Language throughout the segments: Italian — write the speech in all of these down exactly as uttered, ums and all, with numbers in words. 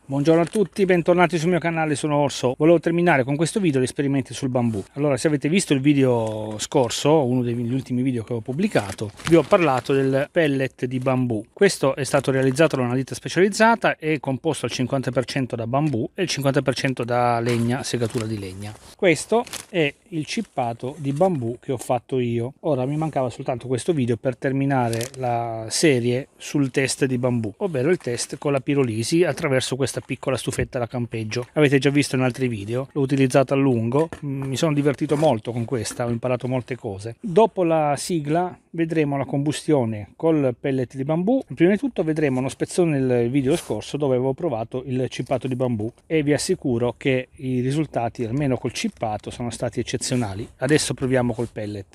Buongiorno a tutti, bentornati sul mio canale, sono Orso. Volevo terminare con questo video gli esperimenti sul bambù. Allora, se avete visto il video scorso, uno degli ultimi video che ho pubblicato, vi ho parlato del pellet di bambù. Questo è stato realizzato da una ditta specializzata, è composto al cinquanta per cento da bambù e il cinquanta per cento da legna, segatura di legna. Questo è il cippato di bambù che ho fatto io. Ora mi mancava soltanto questo video per terminare la serie sul test di bambù, ovvero il test con la pirolisi attraverso questa piccola stufetta da campeggio. Avete già visto in altri video, l'ho utilizzato a lungo, mi sono divertito molto con questa, ho imparato molte cose. Dopo la sigla vedremo la combustione col pellet di bambù. Prima di tutto vedremo uno spezzone nel video scorso dove avevo provato il cippato di bambù e vi assicuro che i risultati, almeno col cippato, sono stati eccezionali. Adesso proviamo col pellet.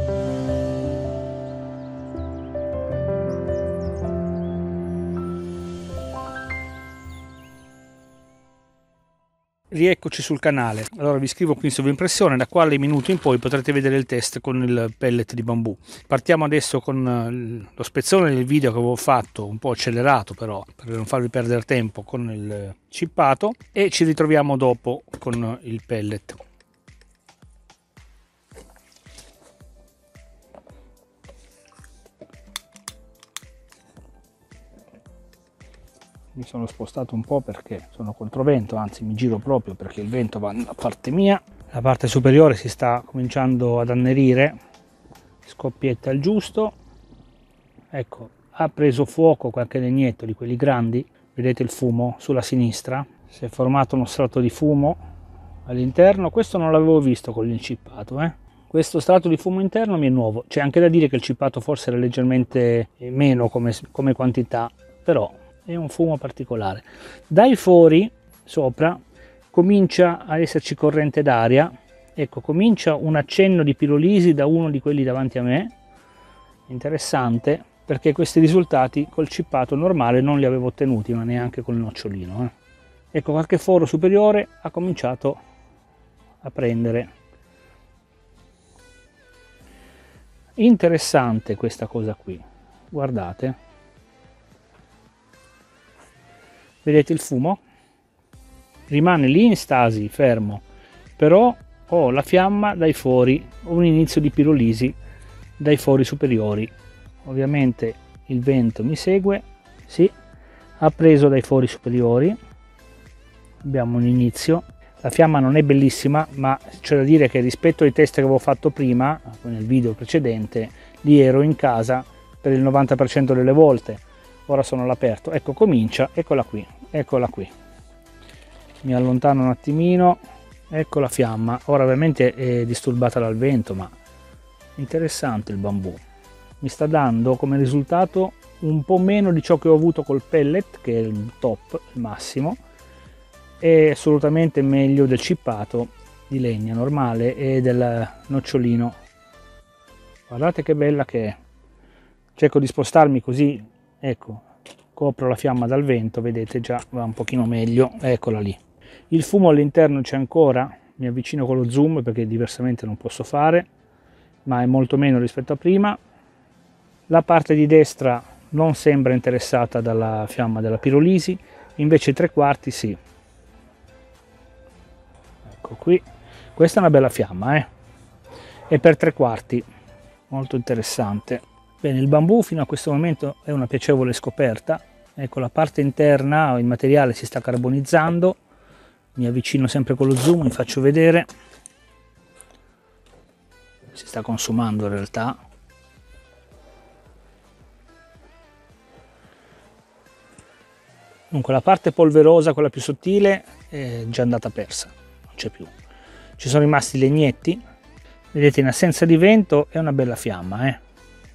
Rieccoci sul canale. Allora vi scrivo qui in sovrimpressione, da quale minuto in poi potrete vedere il test con il pellet di bambù. Partiamo adesso con lo spezzone del video che avevo fatto, un po' accelerato però, per non farvi perdere tempo, con il cippato, e ci ritroviamo dopo con il pellet. Mi sono spostato un po' perché sono controvento, anzi mi giro proprio perché il vento va nella parte mia. La parte superiore si sta cominciando ad annerire, scoppietta il giusto. Ecco, ha preso fuoco qualche legnetto di quelli grandi, vedete il fumo sulla sinistra, si è formato uno strato di fumo all'interno. Questo non l'avevo visto con l'incippato, eh. Questo strato di fumo interno mi è nuovo. C'è anche da dire che il cippato forse era leggermente meno come, come quantità, però è un fumo particolare. Dai fori sopra comincia a esserci corrente d'aria, ecco, comincia un accenno di pirolisi da uno di quelli davanti a me, interessante, perché questi risultati col cippato normale non li avevo ottenuti, ma neanche col nocciolino, eh. Ecco, qualche foro superiore ha cominciato a prendere. Interessante questa cosa qui, guardate. Vedete il fumo? Rimane lì in stasi, fermo, però ho la fiamma dai fori, ho un inizio di pirolisi dai fori superiori. Ovviamente il vento mi segue, sì, ha preso dai fori superiori, abbiamo un inizio. La fiamma non è bellissima, ma c'è da dire che rispetto ai test che avevo fatto prima, nel video precedente, lì ero in casa per il novanta per cento delle volte. Ora sono all'aperto, ecco, comincia, eccola qui, eccola qui. Mi allontano un attimino, ecco la fiamma. Ora ovviamente è disturbata dal vento, ma interessante il bambù. Mi sta dando come risultato un po' meno di ciò che ho avuto col pellet, che è il top, il massimo, e assolutamente meglio del cippato di legna normale e del nocciolino. Guardate che bella che è. Cerco di spostarmi così, ecco, copro la fiamma dal vento, vedete già va un pochino meglio, eccola lì. Il fumo all'interno c'è ancora, mi avvicino con lo zoom perché diversamente non posso fare, ma è molto meno rispetto a prima. La parte di destra non sembra interessata dalla fiamma della pirolisi, invece i tre quarti sì. Ecco qui, questa è una bella fiamma, eh? E per tre quarti, molto interessante. Bene, il bambù fino a questo momento è una piacevole scoperta. Ecco, la parte interna, il materiale si sta carbonizzando. Mi avvicino sempre con lo zoom, vi faccio vedere. Si sta consumando in realtà. Dunque la parte polverosa, quella più sottile, è già andata persa, non c'è più. Ci sono rimasti legnetti. Vedete, in assenza di vento è una bella fiamma, eh.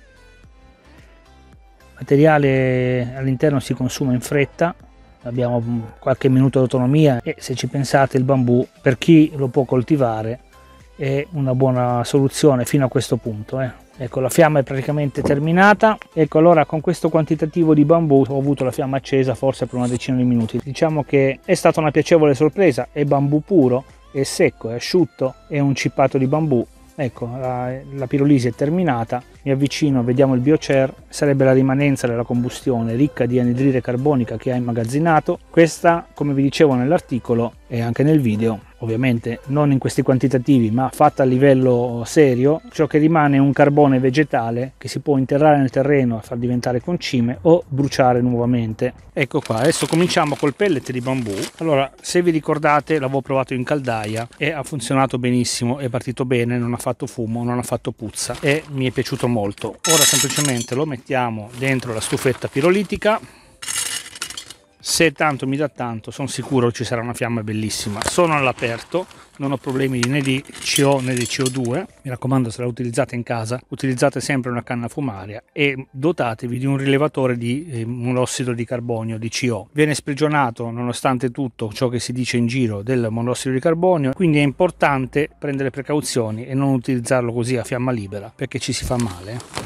Il materiale all'interno si consuma in fretta, abbiamo qualche minuto d'autonomia e se ci pensate il bambù, per chi lo può coltivare, è una buona soluzione fino a questo punto, eh. Ecco, la fiamma è praticamente terminata. Ecco, allora con questo quantitativo di bambù ho avuto la fiamma accesa forse per una decina di minuti. Diciamo che è stata una piacevole sorpresa, è bambù puro, è secco, è asciutto, è un cippato di bambù Ecco, la, la pirolisi è terminata, mi avvicino, vediamo il biochar, sarebbe la rimanenza della combustione ricca di anidride carbonica che ha immagazzinato. Questa, come vi dicevo nell'articolo e anche nel video, ovviamente non in questi quantitativi ma fatta a livello serio, ciò che rimane è un carbone vegetale che si può interrare nel terreno e far diventare concime o bruciare nuovamente. Ecco qua, adesso cominciamo col pellet di bambù. Allora, se vi ricordate, l'avevo provato in caldaia e ha funzionato benissimo, è partito bene, non ha fatto fumo, non ha fatto puzza e mi è piaciuto molto. Ora semplicemente lo mettiamo dentro la stufetta pirolitica. Se tanto mi dà tanto, sono sicuro ci sarà una fiamma bellissima. Sono all'aperto, non ho problemi né di C O né di C O due. Mi raccomando, se la utilizzate in casa, utilizzate sempre una canna fumaria e dotatevi di un rilevatore di eh, monossido di carbonio, di C O. Viene sprigionato, nonostante tutto ciò che si dice in giro, del monossido di carbonio, quindi è importante prendere precauzioni e non utilizzarlo così a fiamma libera, perché ci si fa male.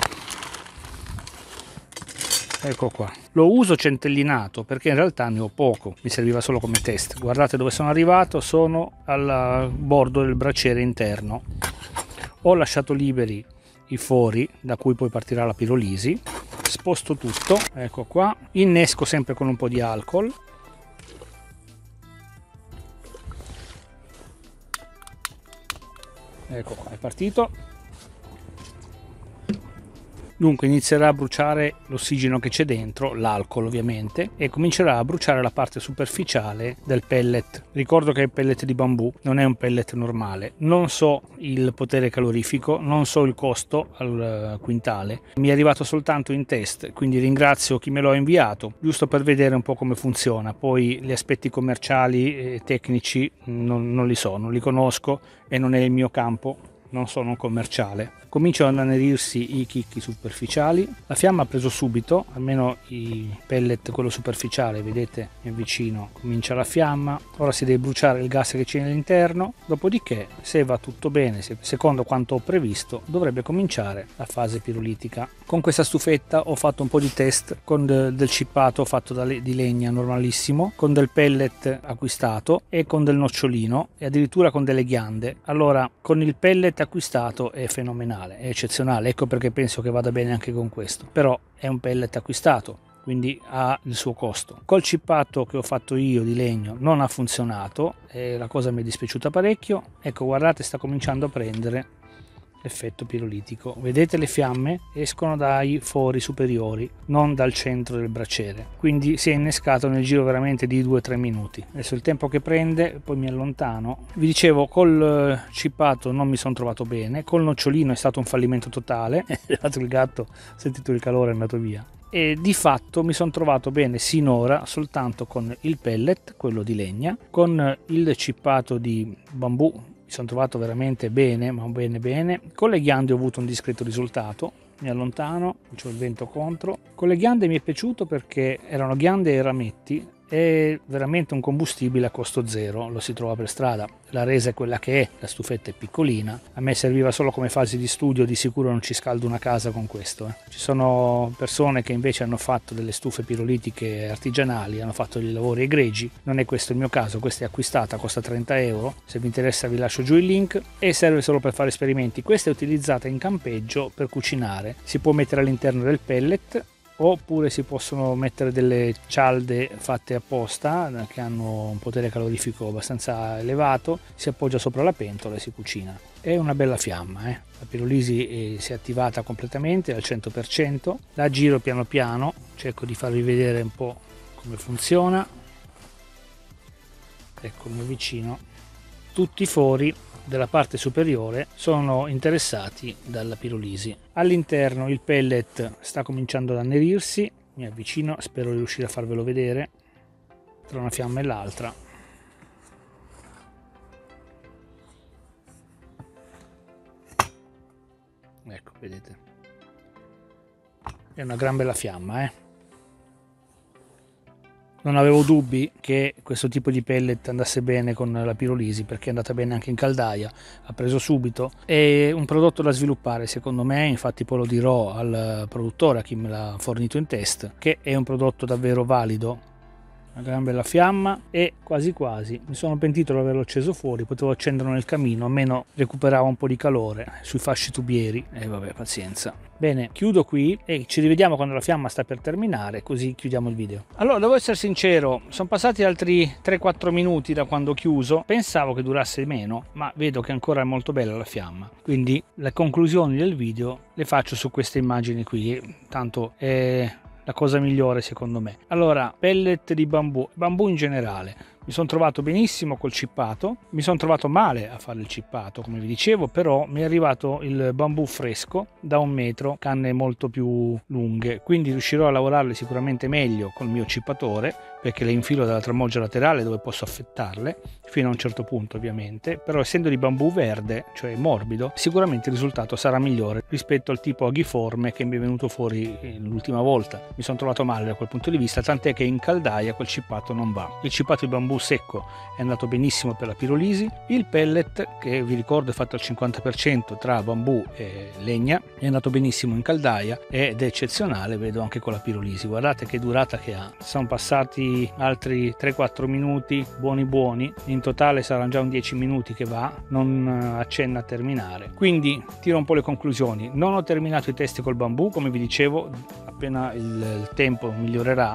Ecco qua, lo uso centellinato perché in realtà ne ho poco, mi serviva solo come test. Guardate dove sono arrivato, sono al bordo del braciere interno. Ho lasciato liberi i fori da cui poi partirà la pirolisi, sposto tutto, ecco qua, innesco sempre con un po' di alcol. Ecco qua, è partito. Dunque inizierà a bruciare l'ossigeno che c'è dentro, l'alcol ovviamente, e comincerà a bruciare la parte superficiale del pellet. Ricordo che è pellet di bambù, non è un pellet normale. Non so il potere calorifico, non so il costo al quintale. Mi è arrivato soltanto in test, quindi ringrazio chi me lo ha inviato, giusto per vedere un po' come funziona. Poi gli aspetti commerciali e tecnici non, non li so, non li conosco e non è il mio campo. Non sono un commerciale. Cominciano ad annerirsi i chicchi superficiali. La fiamma ha preso subito, almeno i pellet, quello superficiale, vedete, mi avvicino, comincia la fiamma. Ora si deve bruciare il gas che c'è all'interno. Dopodiché, se va tutto bene, secondo quanto ho previsto, dovrebbe cominciare la fase pirolitica. Con questa stufetta ho fatto un po' di test con del cippato fatto da le, di legna normalissimo, con del pellet acquistato e con del nocciolino e addirittura con delle ghiande. Allora, con il pellet acquistato è fenomenale, è eccezionale, ecco perché penso che vada bene anche con questo, però è un pellet acquistato, quindi ha il suo costo. Col cippato che ho fatto io di legno non ha funzionato e la cosa mi è dispiaciuta parecchio. Ecco, guardate, sta cominciando a prendere l'effetto pirolitico. Vedete, le fiamme escono dai fori superiori, non dal centro del braciere, quindi si è innescato nel giro veramente di due tre minuti. Adesso il tempo che prende, poi mi allontano. Vi dicevo, col cippato non mi sono trovato bene, col nocciolino è stato un fallimento totale, è arrivato il gatto, ho sentito il calore, è andato via. E di fatto mi sono trovato bene sinora soltanto con il pellet, quello di legna, con il cippato di bambù. Mi sono trovato veramente bene, ma bene bene. Con le ghiande ho avuto un discreto risultato. Mi allontano, c'ho il vento contro. Con le ghiande mi è piaciuto perché erano ghiande e rametti. È veramente un combustibile a costo zero, lo si trova per strada. La resa è quella che è, la stufetta è piccolina. A me serviva solo come fase di studio, di sicuro non ci scaldo una casa con questo. Eh. Ci sono persone che invece hanno fatto delle stufe pirolitiche artigianali, hanno fatto dei lavori egregi. Non è questo il mio caso, questa è acquistata, costa trenta euro. Se vi interessa vi lascio giù il link e serve solo per fare esperimenti. Questa è utilizzata in campeggio per cucinare. Si può mettere all'interno del pellet, oppure si possono mettere delle cialde fatte apposta che hanno un potere calorifico abbastanza elevato, si appoggia sopra la pentola e si cucina. È una bella fiamma, eh? La pirolisi si è attivata completamente al cento per cento, la giro piano piano, cerco di farvi vedere un po' come funziona. Ecco, mi avvicino. Tutti i fori della parte superiore sono interessati dalla pirolisi. All'interno il pellet sta cominciando ad annerirsi, mi avvicino, spero di riuscire a farvelo vedere tra una fiamma e l'altra. Ecco, vedete, è una gran bella fiamma, eh? Non avevo dubbi che questo tipo di pellet andasse bene con la pirolisi, perché è andata bene anche in caldaia, ha preso subito. È un prodotto da sviluppare secondo me, infatti poi lo dirò al produttore, a chi me l'ha fornito in test, che è un prodotto davvero valido. una gran bella fiamma e quasi quasi mi sono pentito di averlo acceso fuori, potevo accenderlo nel camino, almeno recuperava un po' di calore sui fasci tubieri e vabbè, pazienza. Bene, chiudo qui e ci rivediamo quando la fiamma sta per terminare, così chiudiamo il video. Allora, devo essere sincero, sono passati altri tre quattro minuti da quando ho chiuso, pensavo che durasse meno, ma vedo che ancora è molto bella la fiamma, quindi le conclusioni del video le faccio su queste immagini qui, tanto è la cosa migliore secondo me. Allora, pellet di bambù, bambù in generale. Mi sono trovato benissimo col cippato, mi sono trovato male a fare il cippato come vi dicevo, però mi è arrivato il bambù fresco da un metro, canne molto più lunghe, quindi riuscirò a lavorarle sicuramente meglio col mio cippatore, perché le infilo dalla tramoggia laterale dove posso affettarle, fino a un certo punto ovviamente, però essendo di bambù verde, cioè morbido, sicuramente il risultato sarà migliore rispetto al tipo aghiforme che mi è venuto fuori l'ultima volta. Mi sono trovato male da quel punto di vista, tant'è che in caldaia quel cippato non va. Il cippato di bambù secco è andato benissimo per la pirolisi, il pellet, che vi ricordo è fatto al cinquanta per cento tra bambù e legna, è andato benissimo in caldaia ed è eccezionale, vedo anche con la pirolisi. Guardate che durata che ha, sono passati altri tre quattro minuti buoni buoni, in totale saranno già un dieci minuti che va, non accenna a terminare, quindi tiro un po' le conclusioni. Non ho terminato i test col bambù, come vi dicevo, appena il, il tempo migliorerà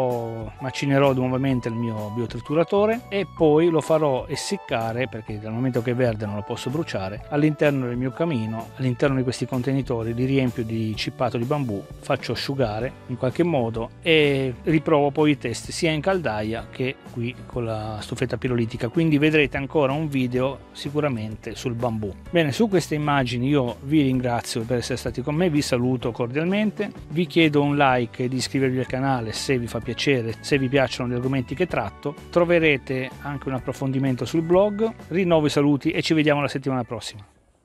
lo macinerò nuovamente il mio biotrituratore e poi lo farò essiccare, perché dal momento che è verde non lo posso bruciare, all'interno del mio camino, all'interno di questi contenitori li riempio di cippato di bambù, faccio asciugare in qualche modo e riprovo poi i test sia in caldaia che qui con la stufetta pirolitica, quindi vedrete ancora un video sicuramente sul bambù. Bene, su queste immagini io vi ringrazio per essere stati con me, vi saluto cordialmente, vi chiedo un like e di iscrivervi al canale se vi fa piacere, se vi piacciono gli argomenti che tratto. Troverete anche un approfondimento sul blog. Rinnovo i saluti e ci vediamo la settimana prossima.